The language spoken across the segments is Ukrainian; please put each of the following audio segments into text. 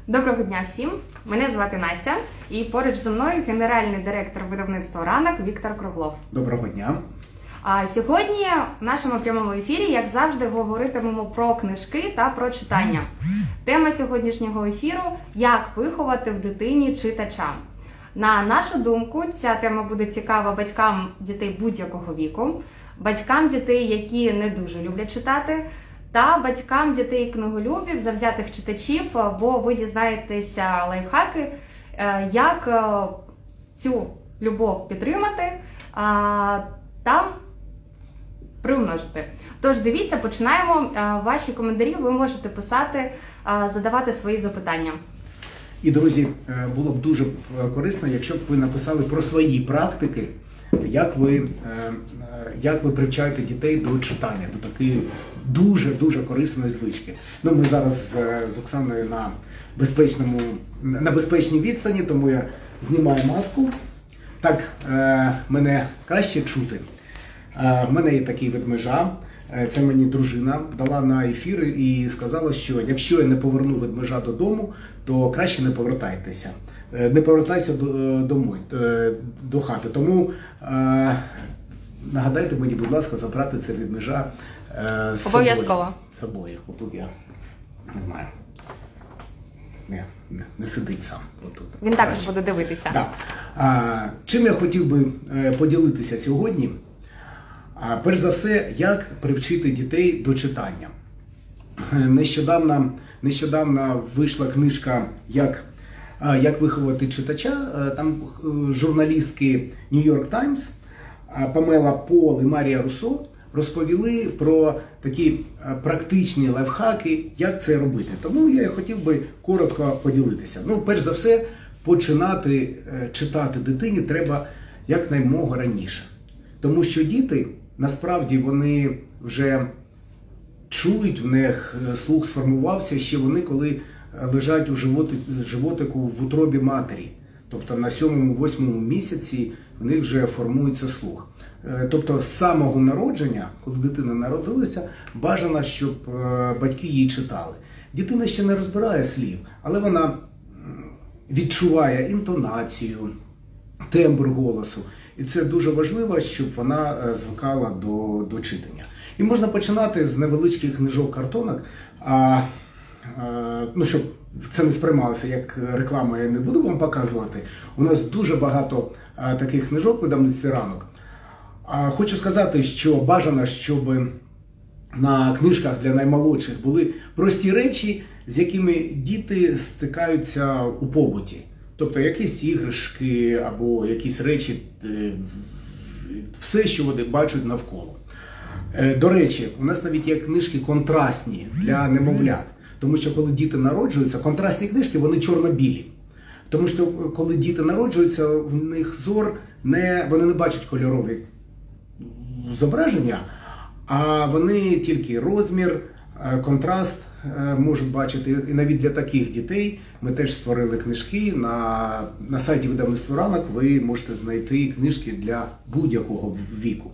Доброго дня всім! Мене звати Настя і поруч зі мною генеральний директор видавництва «Ранок» Віктор Круглов. Доброго дня! А сьогодні в нашому прямому ефірі, як завжди, говоритимемо про книжки та про читання. Тема сьогоднішнього ефіру – як виховати в дитині читача. На нашу думку, ця тема буде цікава батькам дітей будь-якого віку, батькам дітей, які не дуже люблять читати, та батькам дітей книголюбів, завзятих читачів, бо ви дізнаєтеся лайфхаки, як цю любов підтримати та приумножити. Тож дивіться, починаємо. Ваші коментарі ви можете писати, задавати свої запитання. І, друзі, було б дуже корисно, якщо б ви написали про свої практики, як ви привчаєте дітей до читання, до такої дуже корисної звички. Ну, ми зараз з Оксаною на безпечній відстані, тому я знімаю маску. Так мене краще чути. В мене є такий ведмежа, це мені дружина дала на ефір і сказала, що якщо я не поверну ведмежа додому, то краще не повертайтеся. Не повертайся до хати. Тому нагадайте мені, будь ласка, забрати це ведмежа з собою. Отут я не знаю. Не сидить сам. Отут. Він також буде дивитися. Да. Чим я хотів би поділитися сьогодні? Перш за все, як привчити дітей до читання. Нещодавно вийшла книжка «Як виховати читача». Там журналістки New York Times Памела Пол і Марія Руссо розповіли про такі практичні лайфхаки, як це робити. Тому я хотів би коротко поділитися. Ну, перш за все, починати читати дитині треба якнаймога раніше. Тому що діти, насправді, вони вже чують, в них слух сформувався ще вони, коли лежать у животику в утробі матері. Тобто на 7-8 місяці в них вже формується слух. Тобто з самого народження, коли дитина народилася, бажано, щоб батьки їй читали. Дитина ще не розбирає слів, але вона відчуває інтонацію, тембр голосу. І це дуже важливо, щоб вона звикала до читання. І можна починати з невеличких книжок-картонок, щоб це не сприймалося як реклама, я не буду вам показувати. У нас дуже багато таких книжок в видавництві «Ранок». Хочу сказати, що бажано, щоб на книжках для наймолодших були прості речі, з якими діти стикаються у побуті. Тобто якісь іграшки або якісь речі, все, що вони бачать навколо. До речі, у нас навіть є книжки контрастні для немовлят. Тому що коли діти народжуються, контрастні книжки, вони чорно-білі. Тому що коли діти народжуються, в них зор, вони не бачать кольорові зображення, а вони тільки розмір, контраст можуть бачити. І навіть для таких дітей ми теж створили книжки. На сайті видавництва «Ранок» ви можете знайти книжки для будь-якого віку.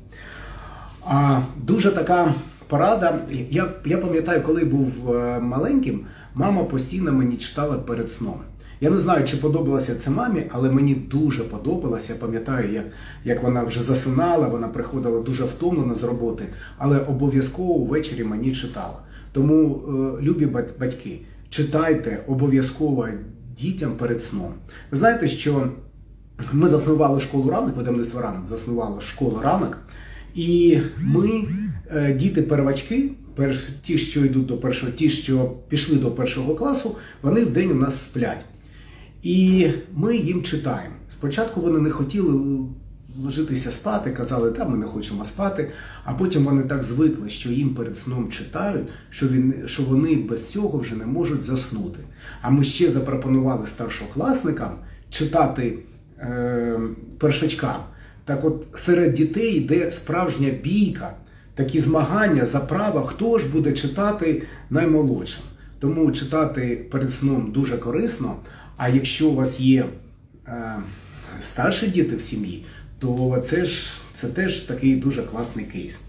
Дуже така порада. Я пам'ятаю, коли був маленьким, мама постійно мені читала перед сном. Я не знаю, чи подобалося це мамі, але мені дуже подобалося. Я пам'ятаю, як вона вже засинала, вона приходила дуже втомлена з роботи, але обов'язково ввечері мені читала. Тому, любі батьки, читайте обов'язково дітям перед сном. Ви знаєте, що ми заснували школу «Ранок», видавництво «Ранок» заснувало школу «Ранок», і ми, діти-первачки, ті, що йдуть ті, що пішли до 1 класу, вони вдень у нас сплять. І ми їм читаємо. Спочатку вони не хотіли ложитися спати, казали, ми не хочемо спати, а потім вони так звикли, що їм перед сном читають, що вони без цього вже не можуть заснути. А ми ще запропонували старшокласникам читати першачкам. Так от серед дітей йде справжня бійка, такі змагання за право, хто ж буде читати наймолодшим. Тому читати перед сном дуже корисно, а якщо у вас є старші діти в сім'ї, то це теж такий дуже класний кейс.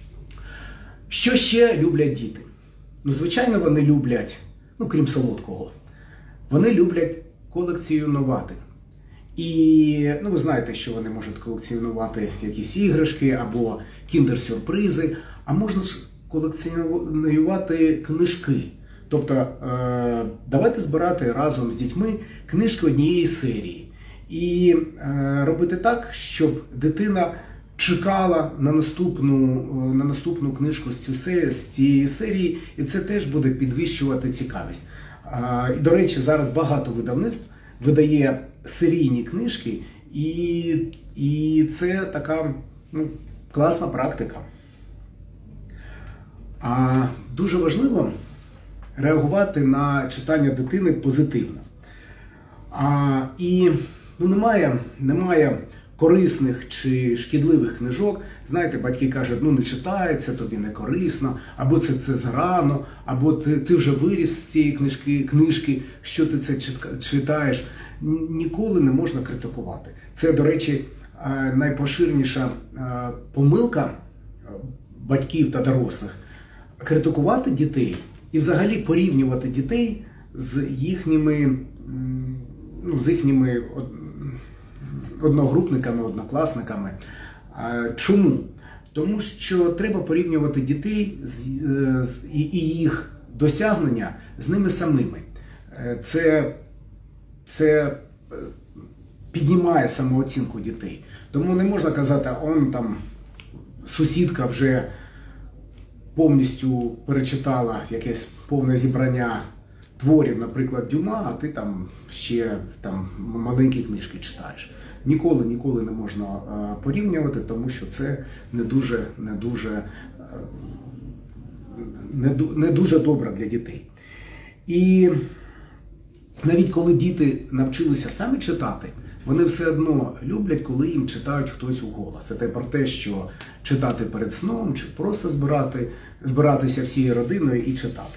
Що ще люблять діти? Звичайно, вони люблять, крім солодкого, Вони люблять колекціонувати. І ви знаєте, що вони можуть колекціонувати якісь іграшки або кіндер-сюрпризи, а можна ж колекціонувати книжки. Тобто давайте збирати разом з дітьми книжки однієї серії. І робити так, щоб дитина чекала на наступну книжку з цієї серії, і це теж буде підвищувати цікавість. І, до речі, зараз багато видавництв видає серійні книжки, і це така класна практика. Дуже важливо реагувати на читання дитини позитивно. І немає корисних чи шкідливих книжок. Знаєте, батьки кажуть, не читай, це тобі не корисно, або це зарано, або ти вже виріс з цієї книжки, що ти це читаєш. Ніколи не можна критикувати. Це, до речі, найпоширеніша помилка батьків та дорослих. Критикувати дітей і взагалі порівнювати дітей з їхніми одногрупниками, однокласниками. Чому? Тому що треба порівнювати дітей і їх досягнення з ними самими. Це піднімає самооцінку дітей. Тому не можна казати, сусідка вже повністю перечитала якесь повне зібрання творів, наприклад, Дюма, а ти ще маленькі книжки читаєш. Ніколи не можна порівнювати, тому що це не дуже добре для дітей. І навіть коли діти навчилися самі читати, вони все одно люблять, коли їм читають хтось вголос. Це про те, що читати перед сном, чи просто збиратися всією родиною і читати.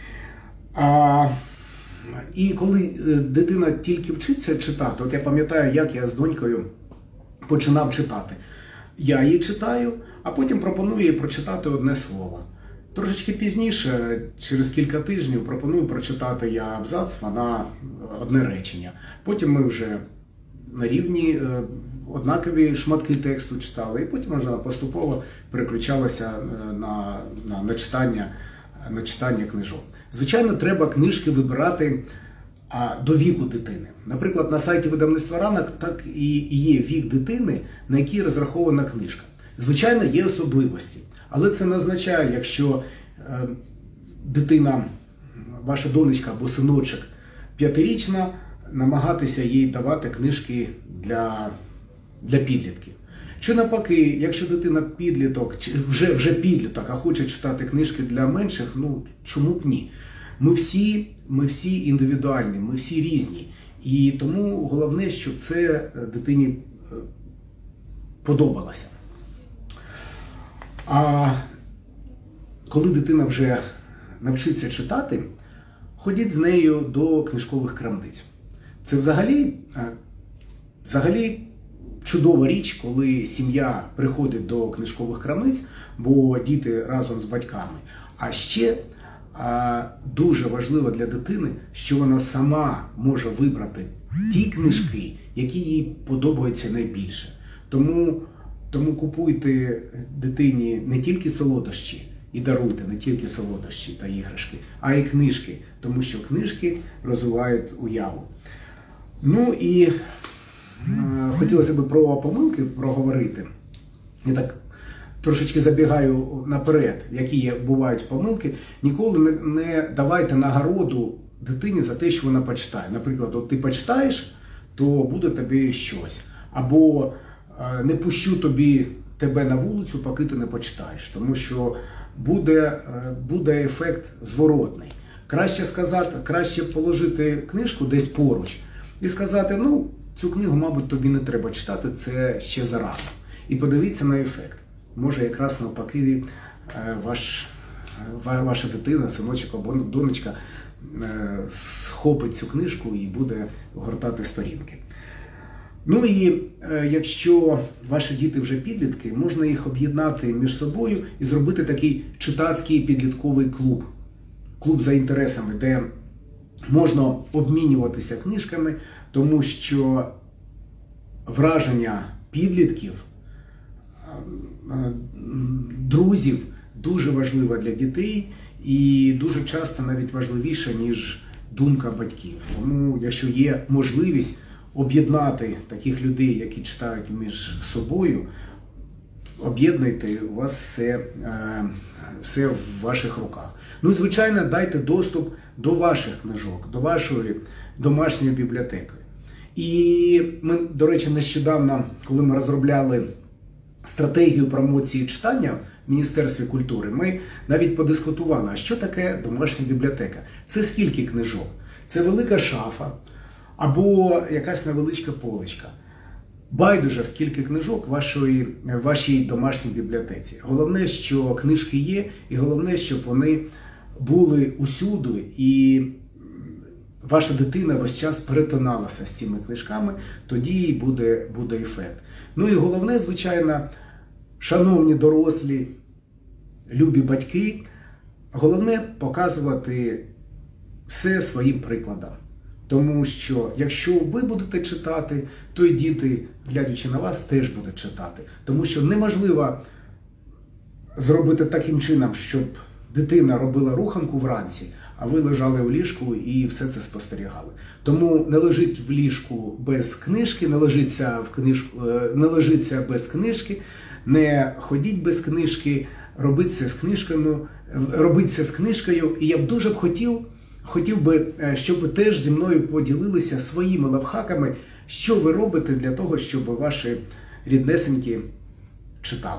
І коли дитина тільки вчиться читати, я пам'ятаю, як я з донькою починав читати. Я їй читаю, а потім пропоную їй прочитати одне слово. Трошечки пізніше, через кілька тижнів, пропоную прочитати я абзац, вона одне речення. Потім ми вже на рівні однакові шматки тексту читали, і потім вже поступово переключалася на читання книжок. Звичайно, треба книжки вибирати до віку дитини. Наприклад, на сайті видавництва «Ранок» так і є вік дитини, на який розрахована книжка. Звичайно, є особливості, але це не означає, якщо дитина, ваша донечка або синочок 5-річна, намагатися їй давати книжки для підлітків. Чи навпаки, якщо дитина підліток, вже підліток, а хоче читати книжки для менших, чому б ні? Ми всі індивідуальні, ми всі різні. І тому головне, щоб це дитині подобалося. А коли дитина вже навчиться читати, ходіть з нею до книжкових крамниць. Це взагалі чудова річ, коли сім'я приходить до книжкових крамниць, бо діти разом з батьками. А ще дуже важливо для дитини, що вона сама може вибрати ті книжки, які їй подобаються найбільше. Тому купуйте дитині не тільки солодощі і даруйте не тільки солодощі та іграшки, а й книжки, тому що книжки розвивають уяву. І хотілося б про помилки проговорити. Я так трошечки забігаю наперед, які бувають помилки. Ніколи не давайте нагороду дитині за те, що вона почитає. Наприклад, ти почитаєш, то буде тобі щось. Або не пущу тебе на вулицю, поки ти не почитаєш. Тому що буде ефект зворотний. Краще положити книжку десь поруч і сказати, цю книгу, мабуть, тобі не треба читати, це ще зарано. І подивіться на ефект. Може, якраз навпаки, ваша дитина, синочок або донечка схопить цю книжку і буде гортати сторінки. І якщо ваші діти вже підлітки, можна їх об'єднати між собою і зробити такий читацький підлітковий клуб. Клуб за інтересами, де можна обмінюватися книжками, тому що враження підлітків, друзів дуже важливе для дітей і дуже часто навіть важливіше, ніж думка батьків. Тому, якщо є можливість об'єднати таких людей, які читають між собою, об'єднуйте, у вас все в ваших руках. Ну і, звичайно, дайте доступ до ваших книжок, до вашої домашньої бібліотеки. І ми, до речі, нещодавно, коли ми розробляли стратегію промоції читання в Міністерстві культури, ми навіть подискутували, а що таке домашня бібліотека? Це скільки книжок? Це велика шафа або якась невеличка поличка. Байдуже, скільки книжок в вашій домашній бібліотеці. Головне, що книжки є, і головне, щоб вони були усюди, і ваша дитина весь час перетиналася з цими книжками, тоді і буде ефект. Ну і головне, звичайно, шановні дорослі, любі батьки, головне показувати все своїм прикладом. Тому що, якщо ви будете читати, то і діти, глядячи на вас, теж будуть читати. Тому що неможливо зробити таким чином, щоб дитина робила руханку вранці, а ви лежали в ліжку і все це спостерігали. Тому не лежіть в ліжку без книжки, не лежиться без книжки, не ходіть без книжки, робіть це з книжкою. І я б дуже хотів би, щоб ви теж зі мною поділилися своїми лайфхаками, що ви робите для того, щоб ваші ріднесенькі читали.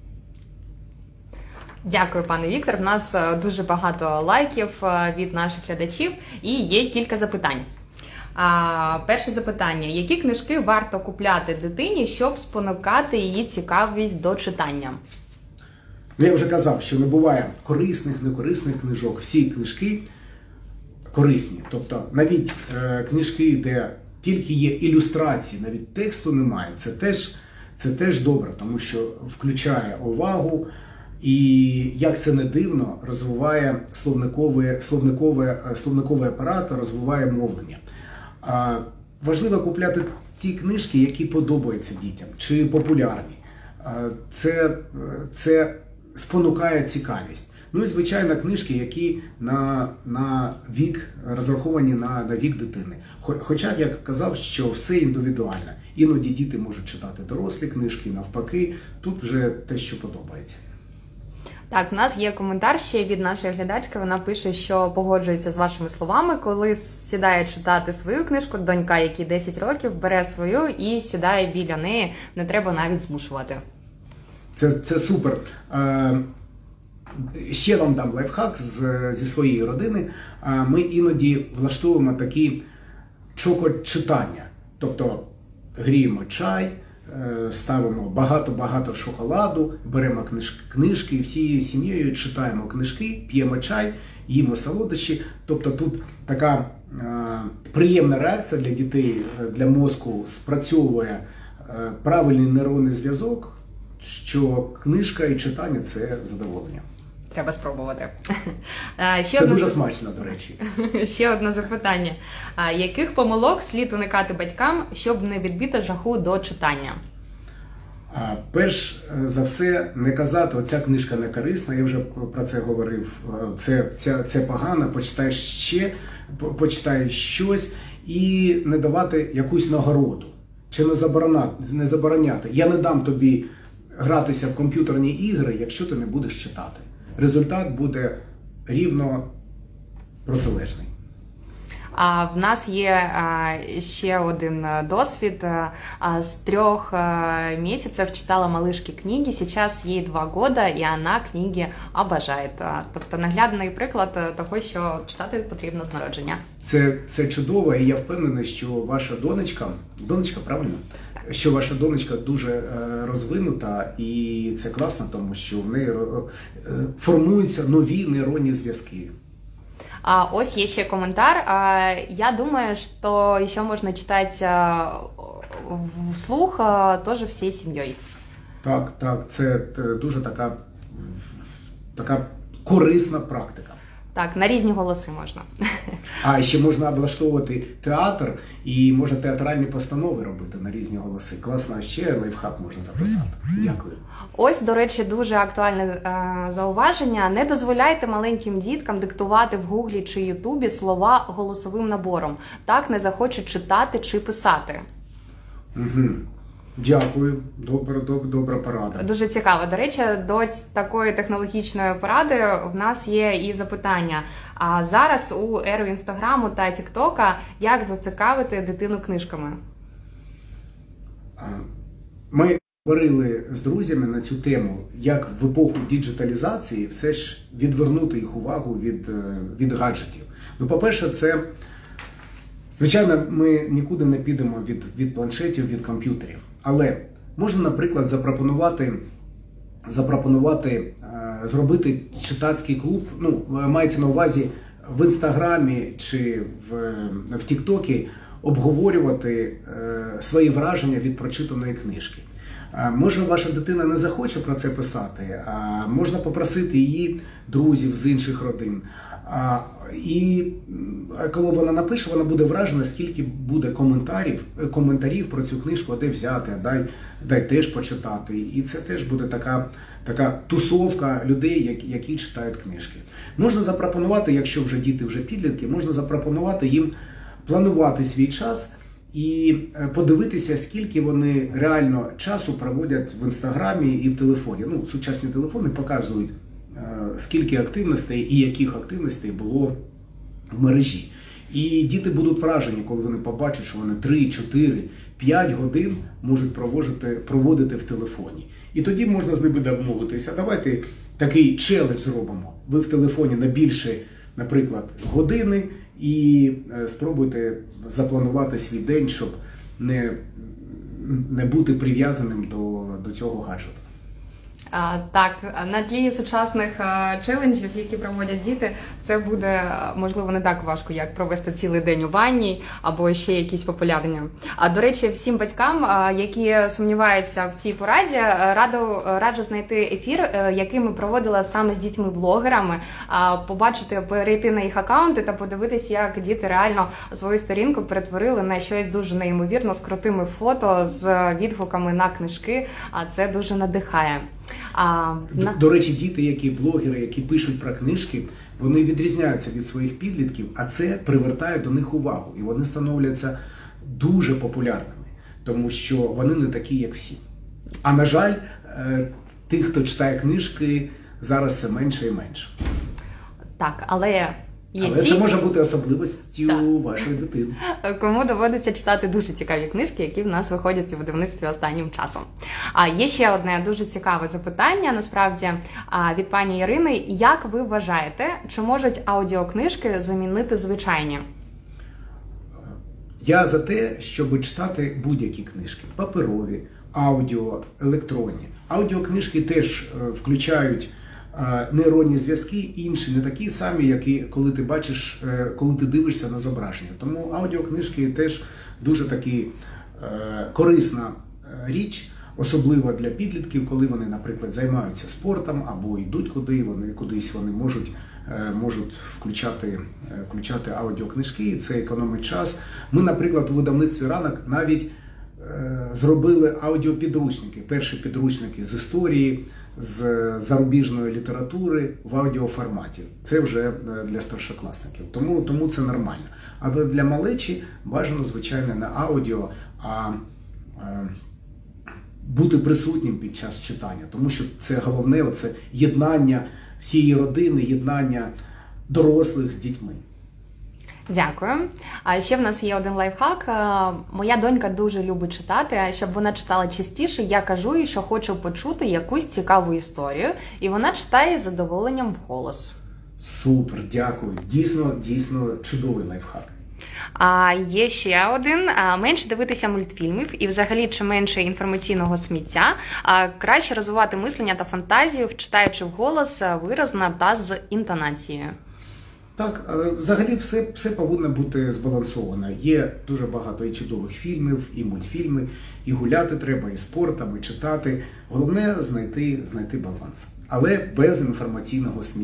Дякую, пане Віктор. В нас дуже багато лайків від наших глядачів і є кілька запитань. Перше запитання. Які книжки варто купляти дитині, щоб спонукати її цікавість до читання? Я вже казав, що не буває корисних, некорисних книжок. Всі книжки корисні. Тобто навіть книжки, де тільки є ілюстрації, навіть тексту немає, це теж добре, тому що включає увагу і, як це не дивно, розвиває словниковий апарат, розвиває мовлення. Важливо купляти ті книжки, які подобаються дітям, чи популярні. Це спонукає цікавість. Ну і, звичайно, книжки, які на вік, розраховані на вік дитини. Хоча, я казав, що все індивідуально. Іноді діти можуть читати дорослі книжки, навпаки, тут вже те, що подобається. Так, в нас є коментар ще від нашої глядачки, вона пише, що погоджується з вашими словами, коли сідає читати свою книжку, донька, якій 10 років, бере свою і сідає біля неї, не треба навіть змушувати. Це супер. Ще вам дам лайфхак зі своєї родини. Ми іноді влаштовуємо такі чокочитання. Тобто гріємо чай, ставимо багато-багато шоколаду, беремо книжки, всією сім'єю читаємо книжки, п'ємо чай, їмо солодощі. Тобто тут така приємна реакція для дітей, для мозку спрацьовує правильний нейронний зв'язок, що книжка і читання – це задоволення. Треба спробувати. Це дуже смачно, до речі. Ще одне запитання. Яких помилок слід уникати батькам, щоб не відбити жагу до читання? Перш за все, не казати, оця книжка не корисна, я вже про це говорив, це погано, почитай щось і не давати якусь нагороду. Чи не забороняти. Я не дам тобі гратися в комп'ютерні ігри, якщо ти не будеш читати. Результат буде рівно протилежний. В нас є ще один досвід. С 3 месяцев читала малышке книги, сейчас ей 2 года, и она книги обожает. Тобто наглядний приклад того, що читати потрібно з народження. Це чудово, і я впевнений, що ваша донечка, правильно? Що ваша донечка дуже розвинута, і це класно, тому що в неї формуються нові нейронні зв'язки. Ось є ще коментар. Я думаю, что еще можно читать вслух тоже всей семьей. Так, це дуже така корисна практика. Так, на різні голоси можна. А ще можна облаштовувати театр і можна театральні постанови робити на різні голоси. Класно, ще лайфхак можна записати. Дякую. Ось, до речі, дуже актуальне зауваження. Не дозволяйте маленьким діткам диктувати в Гуглі чи Ютубі слова голосовим набором. Так не захочуть читати чи писати. Угу. Дякую, добра порада. Дуже цікаво. До речі, до такої технологічної поради в нас є і запитання. А зараз у еру Інстаграму та Тіктока як зацікавити дитину книжками? Ми говорили з друзями на цю тему, як в епоху діджиталізації все ж відвернути їх увагу від гаджетів. Ну, по-перше, це, звичайно, ми нікуди не підемо від планшетів, від комп'ютерів. Але можна, наприклад, запропонувати зробити читацький клуб, ну, мається на увазі в Інстаграмі чи в Тіктокі обговорювати свої враження від прочитаної книжки. Може, ваша дитина не захоче про це писати, а можна попросити її друзів з інших родин. І коли вона напише, вона буде вражена, скільки буде коментарів про цю книжку, а де взяти, а дай теж почитати. І це теж буде така тусовка людей, які читають книжки. Можна запропонувати, якщо вже діти вже підлітки, можна запропонувати їм планувати свій час і подивитися, скільки вони реально часу проводять в Інстаграмі і в телефоні. Ну, сучасні телефони показують, скільки активностей і яких активностей було в мережі. І діти будуть вражені, коли вони побачать, що вони 3, 4, 5 годин можуть проводити в телефоні. І тоді можна з ними домовитися. Давайте такий челендж зробимо. Ви в телефоні на більше, наприклад, години, і спробуйте запланувати свій день, щоб не бути прив'язаним до цього гаджету. Так, на тлі сучасних челенджів, які проводять діти, це буде, можливо, не так важко, як провести цілий день у ванні або ще якісь популярні. До речі, всім батькам, які сумніваються в цій пораді, раджу знайти ефір, який ми проводили саме з дітьми-блогерами, побачити, перейти на їх акаунти та подивитися, як діти реально свою сторінку перетворили на щось дуже неймовірно з крутими фото, з відгуками на книжки, а це дуже надихає. До речі, діти, які блогери, які пишуть про книжки, вони відрізняються від своїх підлітків, а це привертає до них увагу. І вони становляться дуже популярними, тому що вони не такі, як всі. А на жаль, тих, хто читає книжки, зараз все менше і менше. Так, але це може бути особливістю вашої дитини. Кому доводиться читати дуже цікаві книжки, які в нас виходять у видавництві останнім часом. Є ще одне дуже цікаве запитання, насправді, від пані Ірини. Як ви вважаєте, чи можуть аудіокнижки замінити звичайні? Я за те, щоб читати будь-які книжки. Паперові, аудіо, електронні. Аудіокнижки теж включають нейронні зв'язки, інші не такі самі, як коли ти дивишся на зображення. Тому аудіокнижки теж дуже таки корисна річ, особливо для підлітків, коли вони, наприклад, займаються спортом або йдуть кудись, вони можуть включати аудіокнижки, і це економить час. Ми, наприклад, у видавництві «Ранок» навіть зробили аудіопідручники, перші підручники з історії, з зарубіжної літератури в аудіоформаті. Це вже для старшокласників, тому це нормально. Але для малечі бажано, звичайно, не аудіо, а бути присутнім під час читання, тому що це головне, це єднання всієї родини, єднання дорослих з дітьми. Дякую. А ще в нас є один лайфхак. Моя донька дуже любить читати. Щоб вона читала частіше, я кажу їй, що хочу почути якусь цікаву історію, і вона читає з задоволенням вголос. Супер, дякую. Дійсно чудовий лайфхак. Є ще один. Менше дивитися мультфільмів і взагалі чим менше інформаційного сміття, краще розвивати мислення та фантазію, читаючи вголос виразно та з інтонацією. Так, взагалі все повинно бути збалансовано. Є дуже багато і чудових фільмів, і мультфільми, і гуляти треба, і спортом, і читати. Головне знайти баланс, але без інформаційного сміття.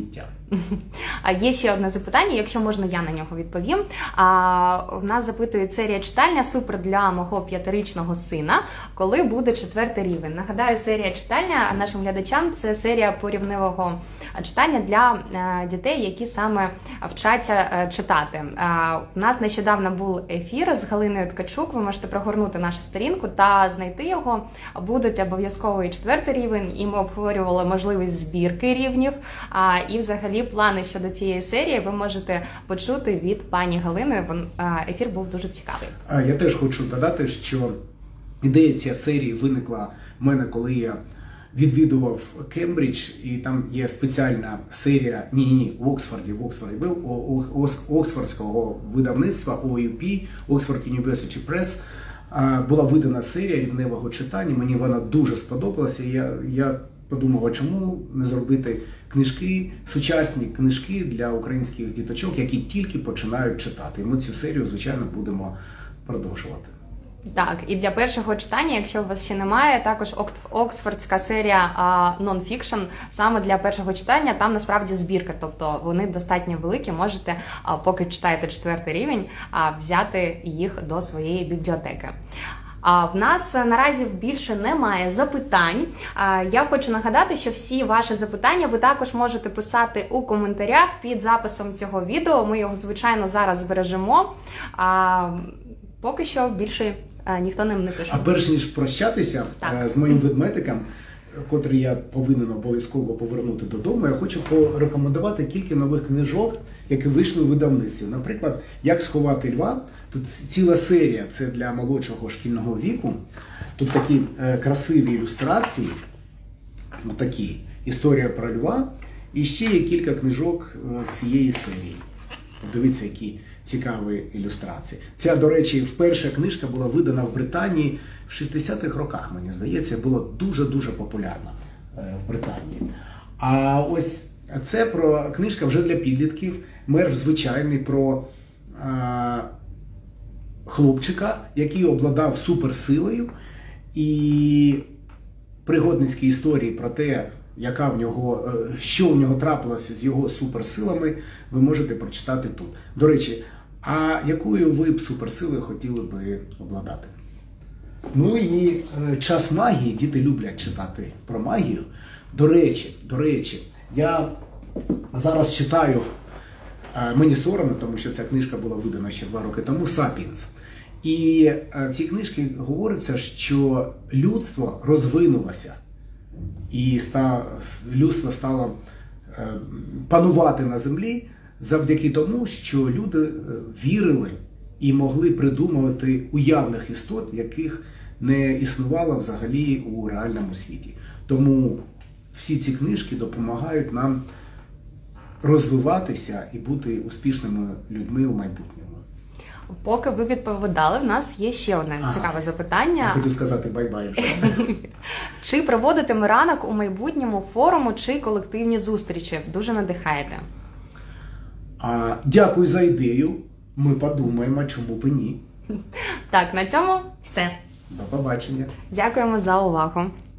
А є ще одне запитання, якщо можна, я на нього відповім. В нас запитує серія читальня супер для мого 5-річного сина, коли буде 4-й рівень. Нагадаю, серія читальня нашим глядачам – це серія порівневого читання для дітей, які саме вчаться читати. У нас нещодавно був ефір з Галиною Ткачук, ви можете прогорнути нашу сторінку та знайти його. Будуть обов'язково і 4-й рівень, і ми обговорювали можливість збірки рівнів, і взагалі плани щодо цієї серії ви можете почути від пані Галини. Ефір був дуже цікавий. Я теж хочу додати, що ідея цієї серії виникла в мене, коли я відвідував Кембридж, і там є спеціальна серія, в Оксфорді був, Оксфордського видавництва OUP, Oxford University Press, була видана серія рівневого читання, мені вона дуже сподобалася, я подумав, а чому не зробити книжки, сучасні книжки для українських діточок, які тільки починають читати. І ми цю серію, звичайно, будемо продовжувати. Так, і для першого читання, якщо у вас ще немає, також оксфордська серія нон-фікшн саме для першого читання, там насправді збірка, тобто вони достатньо великі, можете, поки читаєте 4-й рівень, взяти їх до своєї бібліотеки. В нас наразі більше немає запитань. Я хочу нагадати, що всі ваші запитання ви також можете писати у коментарях під записом цього відео. Ми його, звичайно, зараз збережемо. Поки що більше ніхто ним не пише. А перш ніж прощатися з моїм ведмедиком, котрий я повинен обов'язково повернути додому, я хочу порекомендувати кілька нових книжок, які вийшли у видавництві. Наприклад, «Як сховати льва». Тут ціла серія, це для молодшого шкільного віку. Тут такі красиві ілюстрації, такі, історія про льва. І ще є кілька книжок цієї серії. Дивіться, які цікаві ілюстрації. Ця, до речі, перша книжка була видана в Британії в 60-х роках, мені здається, була дуже-дуже популярна в Британії. А ось це книжка вже для підлітків, мерв звичайний, про хлопчика, який обладав суперсилою, і пригодницькі історії про те, що в нього трапилося з його суперсилами, ви можете прочитати тут. До речі, а якою ви б суперсилою хотіли би обладати? Ну і «Час магії», діти люблять читати про магію. До речі, я зараз читаю, мені соромно, тому що ця книжка була видана ще 2 роки тому, «Сапіенс». І в цій книжці говориться, що людство розвинулося. І людство стало панувати на землі завдяки тому, що люди вірили і могли придумувати уявних істот, яких не існувало взагалі у реальному світі. Тому всі ці книжки допомагають нам розвиватися і бути успішними людьми у майбутньому. Поки ви відповідали, в нас є ще одне цікаве запитання. Я хотів сказати бай-бай вже. Чи проводитиме ранок у майбутньому форуму чи колективні зустрічі? Дуже надихаєте. Дякую за ідею. Ми подумаємо, чому б і ні. Так, на цьому все. До побачення. Дякуємо за увагу.